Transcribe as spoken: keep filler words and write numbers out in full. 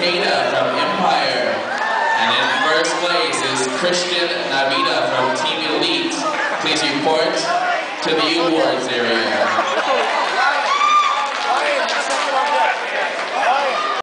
Takeda from Empire. And in first place is Christian Navita from Team Elite. Please report to the awards area.